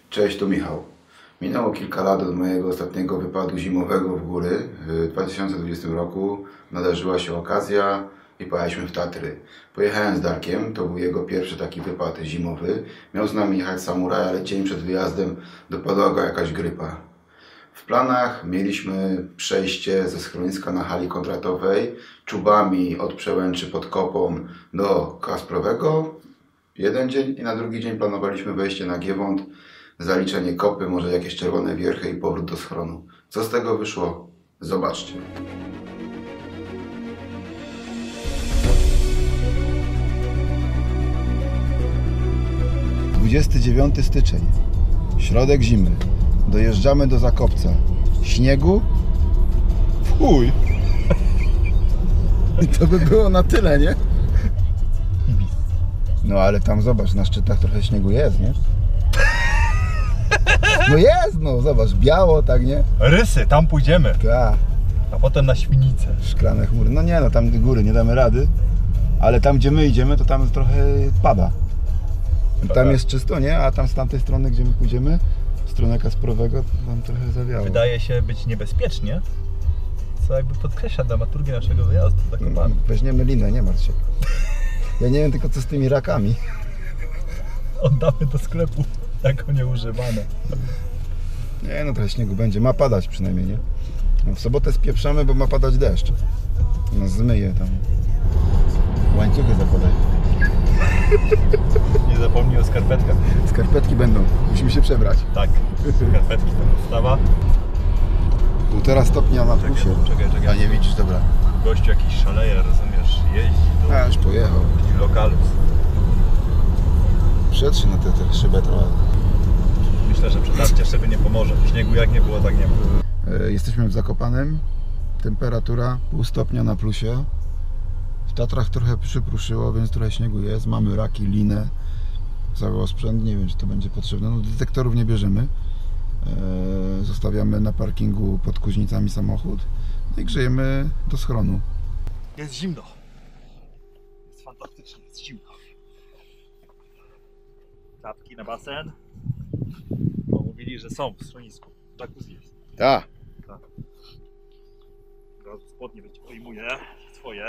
Cześć, tu Michał. Minęło kilka lat od mojego ostatniego wypadu zimowego w góry. W 2020 roku nadarzyła się okazja i pojechaliśmy w Tatry. Pojechałem z Darkiem, to był jego pierwszy taki wypad zimowy. Miał z nami jechać samuraj, ale dzień przed wyjazdem dopadła go jakaś grypa. W planach mieliśmy przejście ze schroniska na hali kontratowej czubami od Przełęczy pod Kopą do Kasprowego. Jeden dzień i na drugi dzień planowaliśmy wejście na Giewont, zaliczenie kopy, może jakieś czerwone wierchy i powrót do schronu. Co z tego wyszło? Zobaczcie. ...29 styczeń, środek zimy. Dojeżdżamy do Zakopca. Śniegu? Fuj! I to by było na tyle, nie? No ale tam zobacz, na szczytach trochę śniegu jest, nie? No jest, no zobacz, biało, tak, nie? Rysy, tam pójdziemy. Tak. A potem na Świnicę. Szklane chmury. No nie no, tam góry nie damy rady. Ale tam gdzie my idziemy, to tam trochę pada. Tam jest czysto, nie? A tam z tamtej strony, gdzie my pójdziemy, w stronę Kasprowego, to tam trochę zawiało. Wydaje się być niebezpiecznie, co jakby podkreśla dramaturgię naszego wyjazdu. No, weźmiemy linę, nie martw się. Ja nie wiem tylko co z tymi rakami. Oddamy do sklepu jako nieużywane. Nie no, trochę śniegu będzie. Ma padać przynajmniej, nie? No, w sobotę spieprzamy, bo ma padać deszcz. No zmyje tam. Łańcuchy zakładaj. Nie zapomnij o skarpetkach. Skarpetki będą. Musimy się przebrać. Tak, skarpetki to podstawa. 1,5 stopnia na plusie. Czekaj. A nie widzisz, dobra. Gościu jakiś szaleje, rozumiesz, jeździ do A, już pojechał. lokalu. Przetrzyj na tę szybę trochę. Myślę, że przetarcie szyby nie pomoże. Śniegu jak nie było, tak nie ma. Jesteśmy w Zakopanem. Temperatura 0,5 stopnia na plusie. W Tatrach trochę przypruszyło, więc trochę śniegu jest. Mamy raki, linę. Cały sprzęt, nie wiem czy to będzie potrzebne. No, detektorów nie bierzemy. Zostawiamy na parkingu pod Kuźnicami samochód. No i grzejemy do schronu. Jest zimno. Jest fantastycznie, jest zimno. Czapki na basen. Bo mówili, że są w schronisku. Jacuzzi jest. Tak. Tak. Teraz spodnie wyjmuję swoje.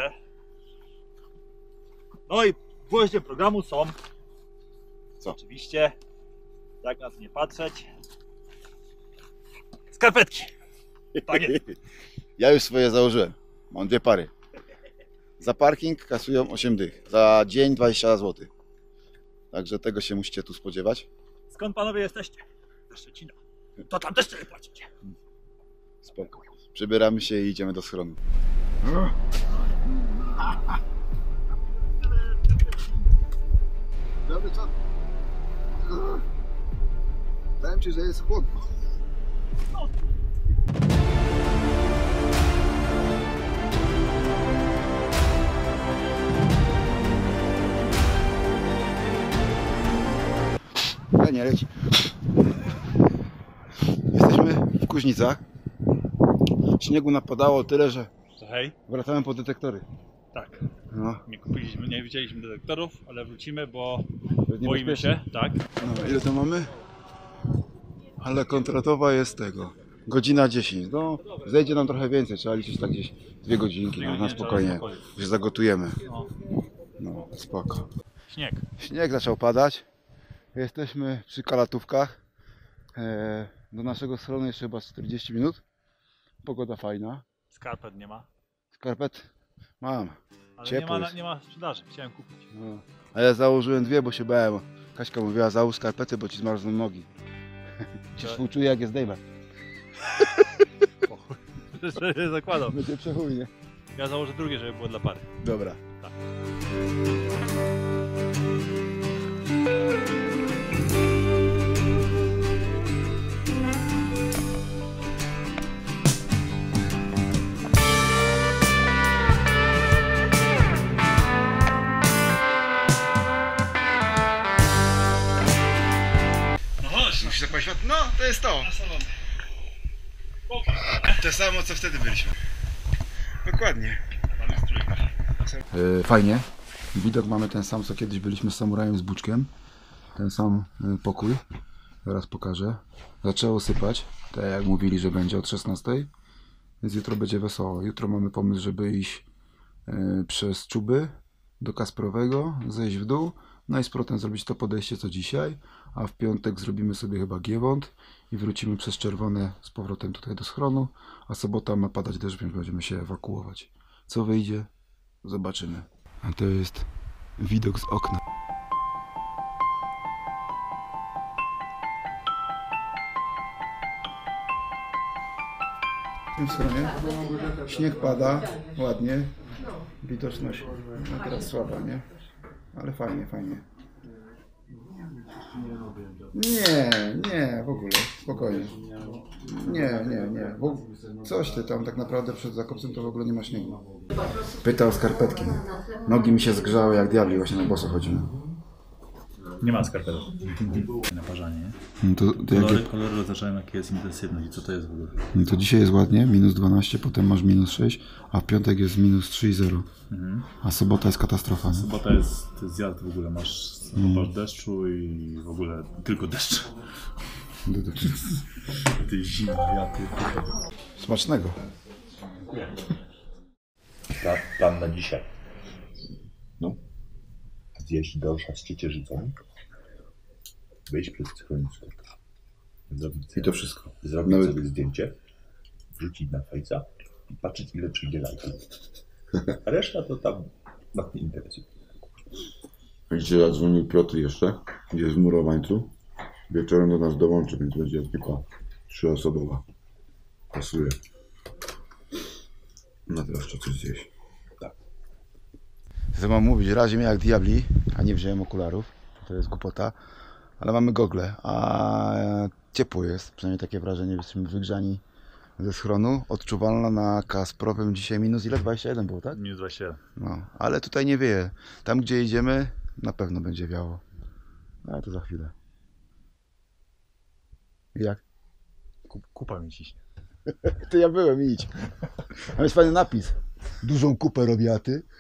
No i gwoździem programu są. Co? Oczywiście, jak na to nie patrzeć, skarpetki. Tak jest. Ja już swoje założyłem. Mam 2 pary. Za parking kasują 8 dych. Za dzień 20 zł. Także tego się musicie tu spodziewać. Skąd panowie jesteście? Ze Szczecina. To tam też tyle płacicie. Spoko. Przybieramy się i idziemy do schronu. Dobry czas. Powiem ci, że jest chłodno. Nie leci. Jesteśmy w Kuźnicach. Śniegu napadało tyle, że Hej. wracamy po detektory. Tak. No, Nie widzieliśmy detektorów, ale wrócimy, bo jest boimy się. Tak. No, ile to mamy? Ale kontratowa jest tego. Godzina 10. No, zejdzie nam trochę więcej. Trzeba liczyć tak gdzieś 2 godzinki na spokojnie. Że zagotujemy. No, spoko. Śnieg. Śnieg zaczął padać. Jesteśmy przy Kalatówkach. Do naszego schronu jeszcze chyba 40 minut. Pogoda fajna. Skarpet nie ma. Skarpet mam. Ale Ciepło nie ma sprzedaży. Chciałem kupić. No. A ja założyłem 2, bo się bałem. Kaśka mówiła, załóż skarpety, bo ci zmarzną nogi. Ci współczuję, jak je zdejmę. Że zakładam. Będzie przechuj, nie? Ja założę drugie, żeby było dla pary. Dobra. Tak. Musisz zapalić światło? No, to jest to. To samo, co wtedy byliśmy. Dokładnie. Fajnie. Widok mamy ten sam, co kiedyś byliśmy z samurajem z Buczkiem. Ten sam pokój. Zaraz pokażę. Zaczęło sypać, tak jak mówili, że będzie od 16. Więc jutro będzie wesoło. Jutro mamy pomysł, żeby iść przez Czuby do Kasprowego, zejść w dół, no i z powrotem zrobić to podejście co dzisiaj, a w piątek zrobimy sobie chyba Giewont i wrócimy przez Czerwone z powrotem tutaj do schronu, a sobota ma padać deszcz, więc będziemy się ewakuować. Co wyjdzie? Zobaczymy. A to jest widok z okna. W tym stronie śnieg pada ładnie, widoczność no teraz słaba, nie? Ale fajnie, fajnie. Nie, w ogóle, spokojnie. Nie. Coś ty tam tak naprawdę przed zakopcem to w ogóle nie ma śniegu. Pytał o skarpetki. Nogi mi się zgrzały jak diabli, właśnie na boso chodzimy. Nie ma skarpetek. Naparzanie. Kolory oznaczają jaka jest intensywność i co to jest w ogóle. To dzisiaj jest ładnie, minus 12, potem masz minus 6, a w piątek jest minus 3,0. A sobota jest katastrofa. Nie? Sobota to jest zjazd w ogóle, masz deszczu i w ogóle tylko deszcz. Ty zima, ja ty. Smacznego. Plan na dzisiaj. No. Zjeść dorsza z ciecierzycą. Wyjść przez schronisko. I to wszystko. Zrobić Nawet... sobie zdjęcie. Wrzucić na fejsa i patrzeć ile przyjdzie lajków. A reszta to tam nas nie interesuje. Dzisiaj dzwonił Piotr jeszcze, gdzie jest w Murowańcu. Wieczorem do nas dołączy, więc będzie ekipa 3-osobowa. Pasuje. Na to jeszcze coś zjeść. Tak. Co mam mówić? Razi mnie jak diabli, a nie wziąłem okularów. To jest głupota. Ale mamy gogle, a ciepło jest. Przynajmniej takie wrażenie, jesteśmy wygrzani ze schronu. Odczuwalna na Kasprowym dzisiaj minus ile? 21 było, tak? Minus 21. No, ale tutaj nie wieje. Tam gdzie idziemy na pewno będzie wiało. Ale to za chwilę. Jak? Kupa mi ciśnie. To ja byłem, idź. Tam jest fajny napis. Dużą kupę robi, a ty?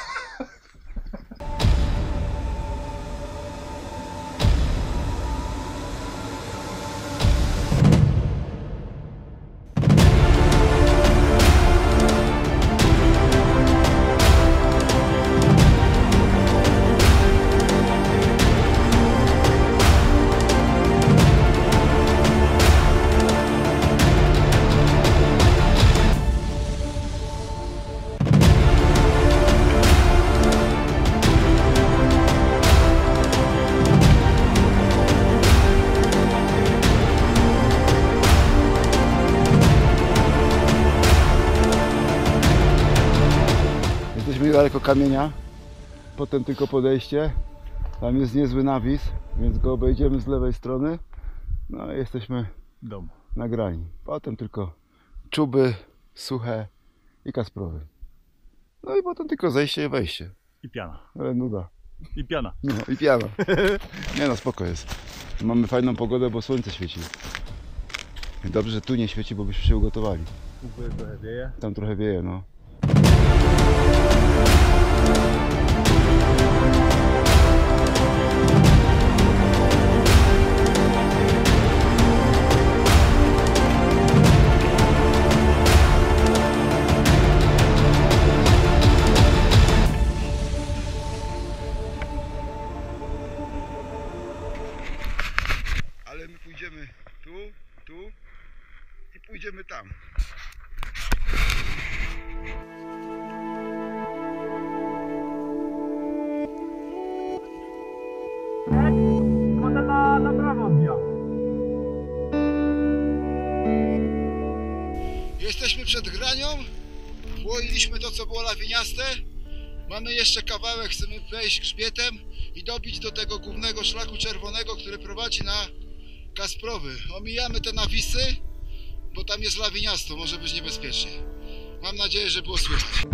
Jesteśmy niedaleko kamienia, potem tylko podejście, tam jest niezły nawis, więc go obejdziemy z lewej strony, no i jesteśmy Dom. na grani. Potem tylko Czuby, Suche i Kasprowy. No i potem tylko zejście i wejście, I piana. ale nuda. I piana. No i piana. Nie no, spoko jest. Mamy fajną pogodę, bo słońce świeci. Dobrze, że tu nie świeci, bo byśmy się ugotowali. Tu trochę wieje. Tam trochę wieje, no. Ale my pójdziemy tu i pójdziemy tam. Na prawo odbija. Jesteśmy przed granią. Włoiliśmy to, co było lawiniaste. Mamy jeszcze kawałek, chcemy wejść grzbietem i dobić do tego głównego szlaku czerwonego, który prowadzi na Kasprowy. Omijamy te nawisy, bo tam jest lawiniasto, może być niebezpiecznie. Mam nadzieję, że było słychać.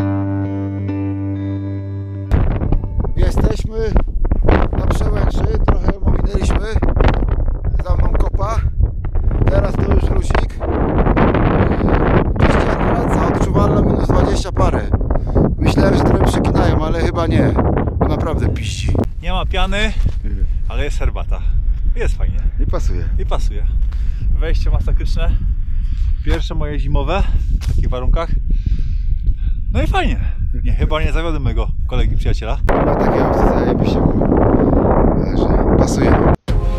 Jesteśmy na Przełęczy, trochę ją ominęliśmy. Za mną kopa. Teraz to już luzik. Piździak wraca, odczuwalna minus 20 parę. Myślałem, że trochę przekinają, ale chyba nie. Bo naprawdę piździ. Nie ma piany, ale jest herbata. Jest fajnie. pasuje. I pasuje. Wejście masakryczne. Pierwsze moje zimowe w takich warunkach. No i fajnie. Nie, chyba nie zawiodę mojego kolegi, przyjaciela. Ma takie opcje, zajebiście było. Że pasuje.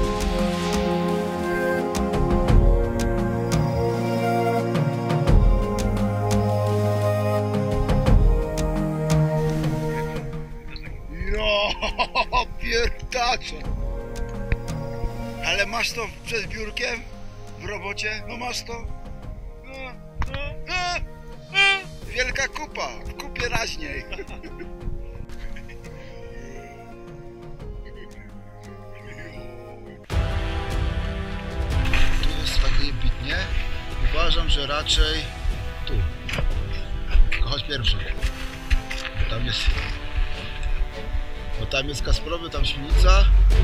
Jo, pierdacze! Ale masz to przed biurkiem? W robocie? No masz to? Wielka kupa! W kupie raźniej! Tu jest tak jebitnie. Uważam, że raczej tu. Tylko chodź pierwszy. Tam jest... Bo tam jest Kasprowy, tam Świnica.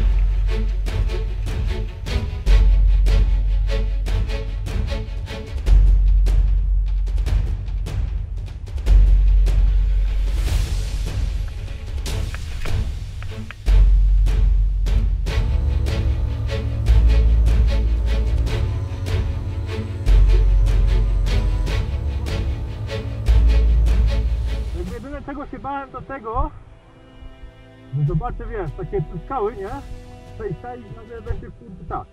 Jedyne czego się bałem do tego, że zobaczę, wiesz, takie skały, nie? Przejścia i nagle będzie kurde tak.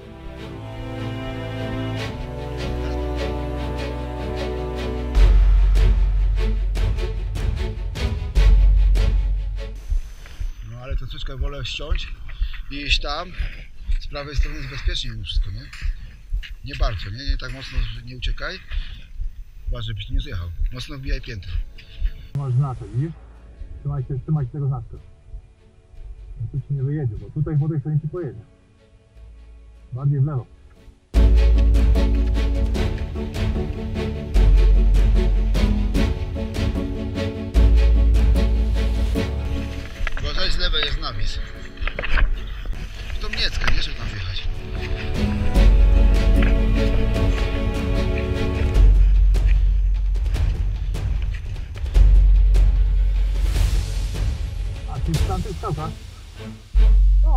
No ale to troszeczkę wolę ściąć i iść tam. Z prawej strony jest bezpiecznie mimo wszystko, nie? Nie bardzo, nie? Nie tak mocno, nie uciekaj. Uważaj, żebyś tu nie zjechał. Mocno wbijaj piętro. Masz znaczek, widzisz? Trzymaj się tego znaczka. No tu ci nie wyjedzie, bo tutaj po tej stronie ci pojedzie. Bardziej w lewo. Uważaj, z lewej jest nawis. To Miecka, nie? Żeby tam wjechać. A ty w tamtych skałkach? No.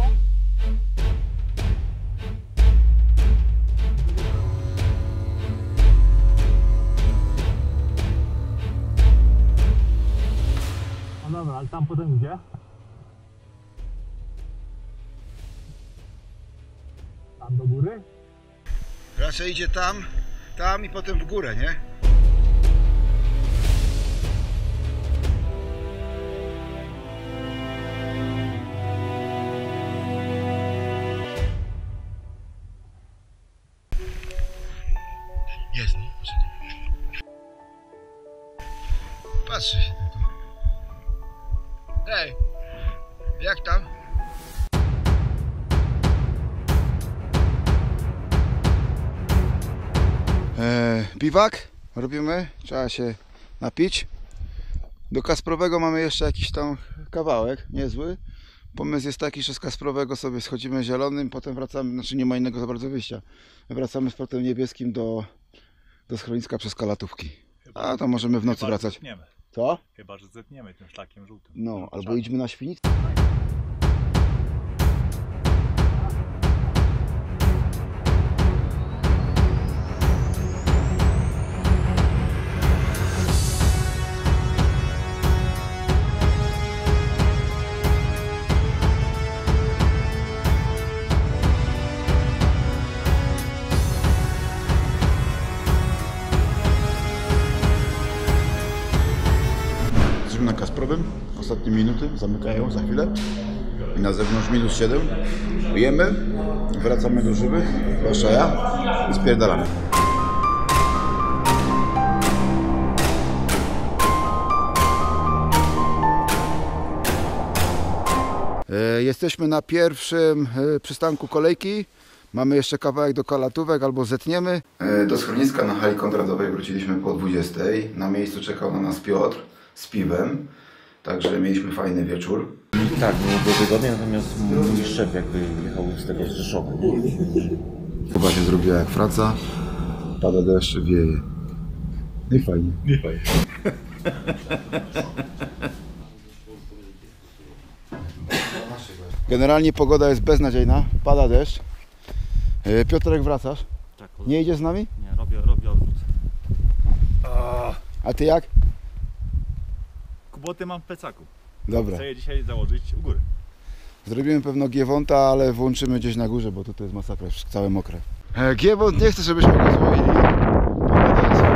No dobra, ale tam potem gdzie? Tam do góry? Raczej idzie tam, tam i potem w górę, nie? Jest, no. Patrzę się tylko. Ej, jak tam? Biwak robimy, trzeba się napić. Do Kasprowego mamy jeszcze jakiś tam kawałek, niezły. Pomysł jest taki, że z Kasprowego sobie schodzimy zielonym, potem wracamy, znaczy nie ma innego za bardzo wyjścia. Wracamy z portem niebieskim do schroniska przez Kalatówki. A to możemy w nocy wracać. Zetniemy. Co? Chyba, że zetniemy tym szlakiem żółtym. No, albo idźmy na Świnicę. Na Kasprowym, ostatnie minuty zamykają za chwilę i na zewnątrz -7. Jemy, wracamy do żywych, zwłaszcza ja, i spierdalamy. Jesteśmy na pierwszym przystanku kolejki. Mamy jeszcze kawałek do Kalatówek, albo zetniemy. Do schroniska na hali Konradowej wróciliśmy po 20. Na miejscu czekał na nas Piotr z piwem, także mieliśmy fajny wieczór. Tak, było wygodnie, natomiast mój szef jakby jechał z tego z Rzeszowa. Chyba się zrobiła jak praca, pada deszcz, wieje. I fajnie. Nie fajnie. Generalnie pogoda jest beznadziejna, pada deszcz. Piotrek, wracasz? Tak, Nie idziesz z nami? nie, robię odwrót. A ty jak? Kuboty mam w plecaku. Dobra. Chcę je dzisiaj założyć u góry. Zrobimy pewno Giewonta, ale włączymy gdzieś na górze, bo tutaj jest masakra, już całe mokre. Giewont nie chce, żebyśmy go złoili. Pogoda jest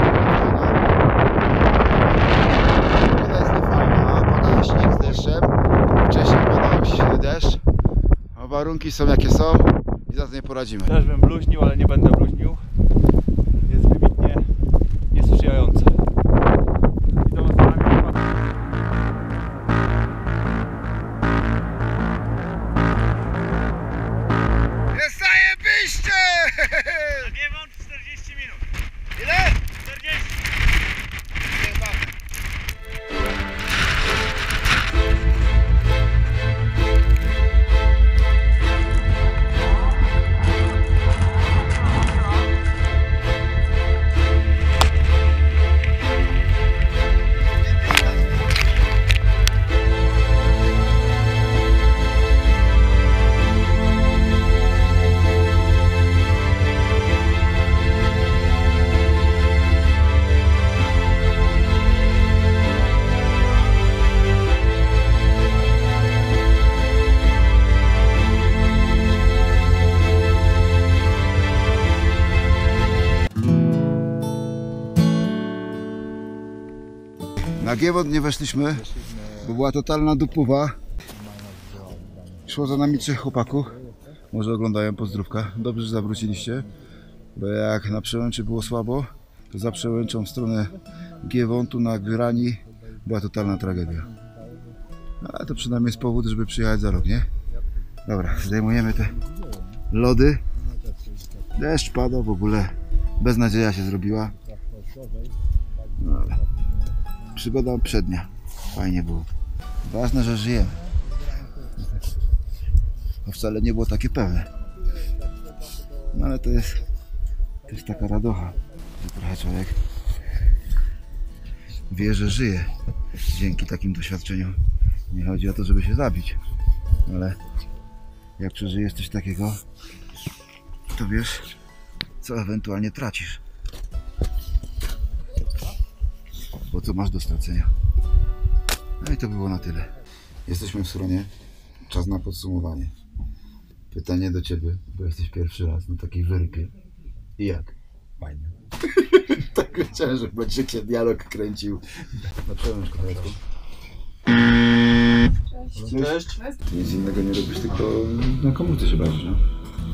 niefajna, pada śnieg z deszczem. Wcześniej padał deszcz. A warunki są jakie są i za to nie poradzimy. Też bym bluźnił, ale nie będę bluźnił. Jest wybitnie niesprzyjające. I to za nami chyba. Jest zajebiście! Giewont 40 minut. Ile? 40. Na Giewont nie weszliśmy, bo była totalna dupowa. Szło za nami 3 chłopaków. Może oglądają, pozdrówka. Dobrze, że zawróciliście, bo jak na Przełęczy było słabo, to za Przełęczą w stronę Giewontu na Grani była totalna tragedia. Ale to przynajmniej jest powód, żeby przyjechać za rok, nie? Dobra, zdejmujemy te lody. Deszcz pada w ogóle. Beznadzieja się zrobiła. No, ale przygoda przednia. Fajnie było. Ważne, że żyjemy. To wcale nie było takie pewne. No ale to jest taka radocha, że trochę człowiek wie, że żyje dzięki takim doświadczeniom. Nie chodzi o to, żeby się zabić, ale jak przeżyjesz coś takiego, to wiesz, co ewentualnie tracisz. Bo co masz do stracenia. No i to było na tyle. Jesteśmy w schronie. Czas na podsumowanie. Pytanie do Ciebie, bo jesteś pierwszy raz na takiej wyrypie. I jak? Fajnie. Tak chciałem, że będzie się dialog kręcił. Na Przełęcz, kochaczku. Cześć. Nic innego nie robisz, tylko na komórce się bawisz, no?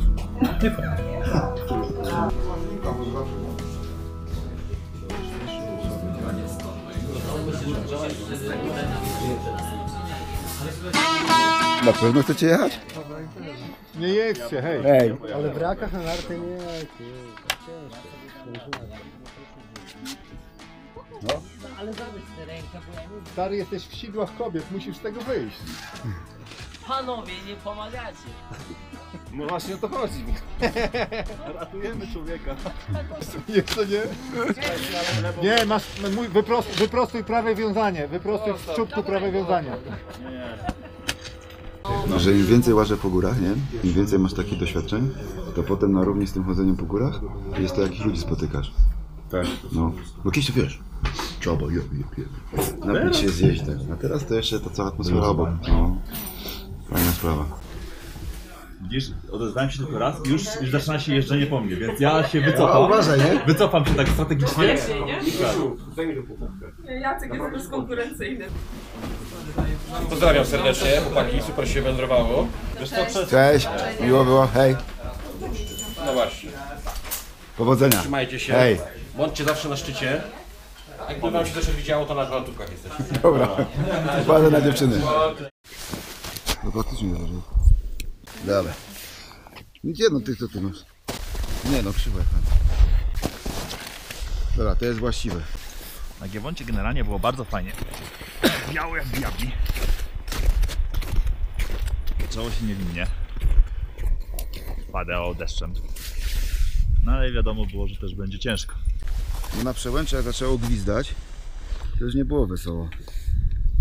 Na pewno chcecie jechać? Nie jedźcie, hej. Hej. Ale w rakach na narty nie, ciężko. Ale zabierz tę rękę, bo ja nie... Stary, jesteś w sidłach kobiet, musisz z tego wyjść. Panowie, nie pomagacie. No właśnie o to chodzi. Ratujemy człowieka. Nie, to nie? Nie, masz, wyprostuj prawe wiązanie. Wyprostuj w czubku prawe wiązanie. No, że im więcej łażę po górach, nie? Im więcej masz takich doświadczeń, to potem na równi z tym chodzeniem po górach jest to, jakich ludzi spotykasz. Tak. No, bo kiedyś to wiesz, trzeba napić się, zjeść, tak. A teraz to jeszcze ta cała atmosfera obok. No, fajna sprawa. Widzisz, odezwałem się tylko raz i już zaczyna się jeżdżenie po mnie, więc ja się wycofam. Uważaj, nie? Wycofam się tak strategicznie. Jacek jest bezkonkurencyjny. Pozdrawiam serdecznie, chłopaki, super się wędrowało. Cześć, miło było, hej. No właśnie, Powodzenia. trzymajcie się, Hej. bądźcie zawsze na szczycie. Jakby wam się też widziało, to na gratówkach jesteście. Dobra, uważaj na dziewczyny. No faktycznie założył. Dobra. Gdzie no tych co tu masz? Nie no, krzywe. Dobra, to jest właściwe. Na Giewoncie generalnie było bardzo fajnie. Biało jak diabli. Zaczęło się niewinnie. Padało deszczem. No ale wiadomo było, że też będzie ciężko. No na Przełęczy jak zaczęło gwizdać, to już nie było wesoło.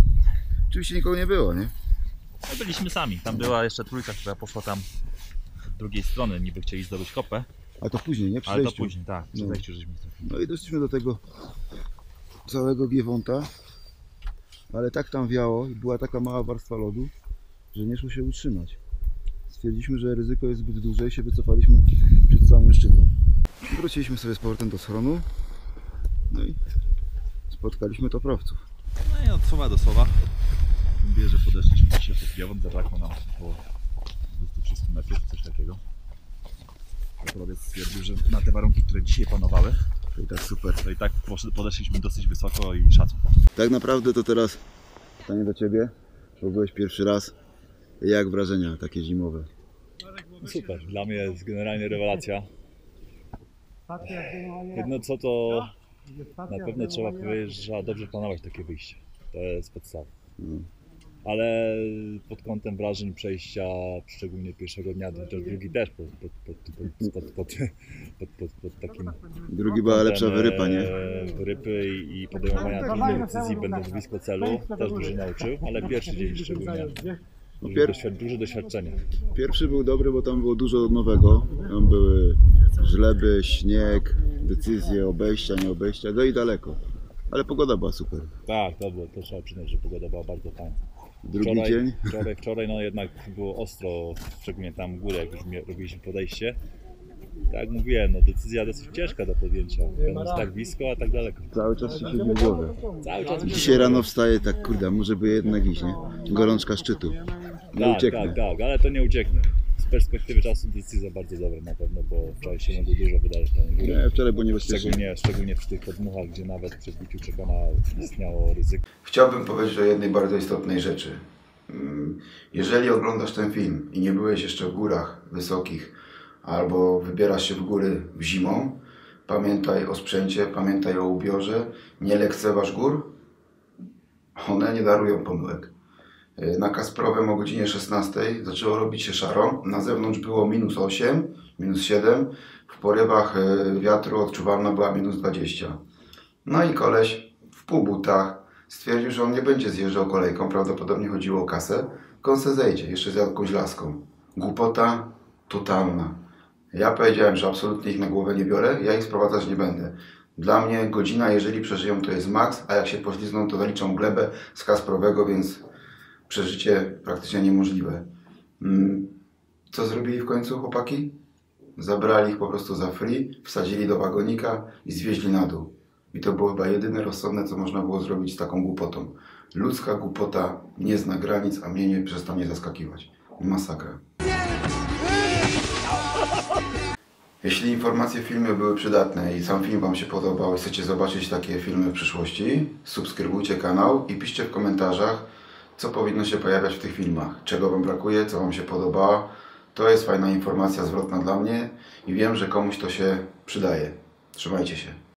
Oczywiście nikogo nie było, nie? No byliśmy sami. Tam była jeszcze trójka, która poszła tam drugiej strony niby chcieli zdobyć kopę. A to później, nie? Ale to później, tak. Przy zejściu żeśmy trafili. No i doszliśmy do tego całego Giewonta. Ale tak tam wiało i była taka mała warstwa lodu, że nie szło się utrzymać. Stwierdziliśmy, że ryzyko jest zbyt duże i się wycofaliśmy przed samym szczytem. Wróciliśmy sobie z powrotem do schronu. No i spotkaliśmy toprowców. No i od słowa do słowa. Mówię, że podeszliśmy dzisiaj pod Giewont, zabrakło nam około 200-300 metrów, coś takiego. Toprowiec stwierdził, że na te warunki, które dzisiaj panowały, to i tak super. To i tak podeszliśmy dosyć wysoko i szacun. Tak naprawdę to teraz pytanie do Ciebie, bo byłeś pierwszy raz. Jak wrażenia takie zimowe? Super, dla mnie jest generalnie rewelacja. Jedno co to na pewno trzeba powiedzieć, że trzeba dobrze planować takie wyjście. To jest podstawa. Ale pod kątem wrażeń przejścia, szczególnie pierwszego dnia, to drugi też pod takim... Drugi była lepsza wyrypa, nie? Wyrypy i podejmowania trudnych decyzji będąc blisko celu, też dużo nauczył, ale pierwszy dzień szczególnie duże doświadczenie. Pierwszy był dobry, bo tam było dużo nowego. Tam były żleby, śnieg, decyzje, obejścia, nie obejścia, no i daleko. Ale pogoda była super. Tak, to trzeba przyznać, że pogoda była bardzo fajna. Drugi dzień? Wczoraj no jednak było ostro, szczególnie tam w górę, jak już robiliśmy podejście. Tak jak mówiłem, no decyzja dosyć ciężka do podjęcia. Będąc tak blisko, a tak daleko. Cały czas się siedzi w głowie. Cały czas dzisiaj rano wstaje tak, kurde, może by jednak iść, nie? Gorączka szczytu. Nie ucieknie. Tak, ale to nie ucieknie. Z perspektywy czasu decyzja bardzo dobra na pewno, bo wczoraj się mogło dużo wydarzyć. Nie, wczoraj było niebezpiecznie. Szczególnie przy tych podmuchach, gdzie nawet przy wbiciu czekana istniało ryzyko. Chciałbym powiedzieć o jednej bardzo istotnej rzeczy. Jeżeli oglądasz ten film i nie byłeś jeszcze w górach wysokich, albo wybierasz się w góry zimą, pamiętaj o sprzęcie, pamiętaj o ubiorze, nie lekceważ gór, one nie darują pomyłek. Na Kasprowem o godzinie 16 zaczęło robić się szaro, na zewnątrz było -8, -7, w porywach wiatru odczuwalna była -20. No i koleś w półbutach stwierdził, że on nie będzie zjeżdżał kolejką, prawdopodobnie chodziło o kasę, tylko on se zejdzie, jeszcze z jakąś laską. Głupota totalna. Ja powiedziałem, że absolutnie ich na głowę nie biorę, ja ich sprowadzać nie będę. Dla mnie godzina, jeżeli przeżyją, to jest maks, a jak się poślizgną, to zaliczą glebę z Kasprowego, więc przeżycie praktycznie niemożliwe. Co zrobili w końcu chłopaki? Zabrali ich po prostu za free, wsadzili do wagonika i zwieźli na dół. I to było chyba jedyne rozsądne, co można było zrobić z taką głupotą. Ludzka głupota nie zna granic, a mnie nie przestanie zaskakiwać. Masakra. Jeśli informacje w filmie były przydatne i sam film Wam się podobał i chcecie zobaczyć takie filmy w przyszłości, subskrybujcie kanał i piszcie w komentarzach, co powinno się pojawiać w tych filmach, czego Wam brakuje, co Wam się podoba. To jest fajna informacja zwrotna dla mnie i wiem, że komuś to się przydaje. Trzymajcie się.